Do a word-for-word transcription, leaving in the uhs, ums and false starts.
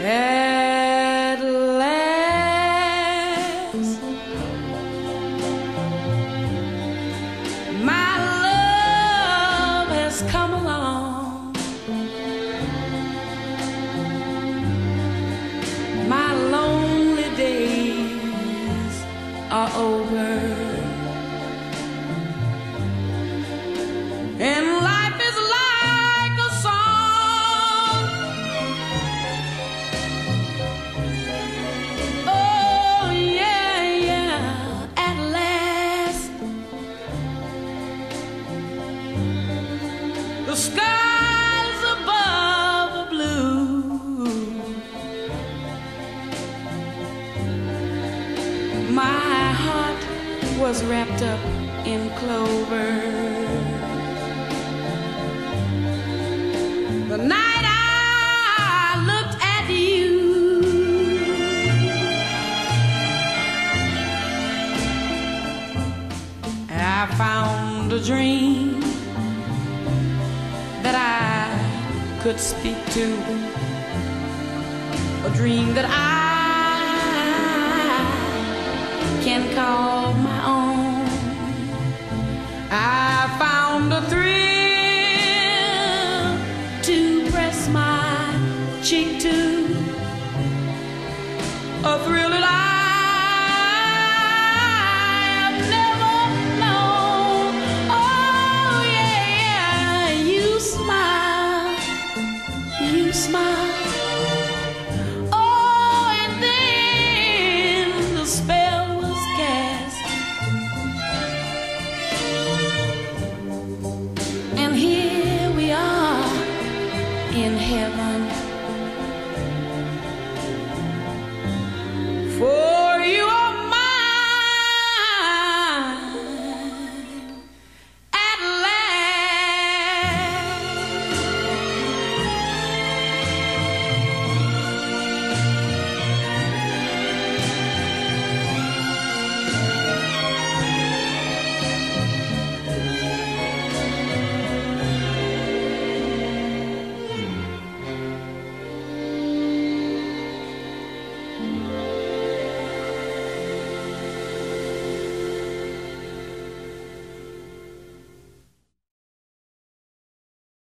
At last, my love has come along. My lonely days are over, and life is like a song. Oh yeah, yeah, at last the skies above are blue. My heart was wrapped up in clover the night I looked at you. I found a dream that I could speak to, a dream that I can call my own. I found a thrill to press my cheek to, a thrill that I've never known. Oh yeah, you smile, you smile. Oh, and then the spell was cast, and here we are in heaven.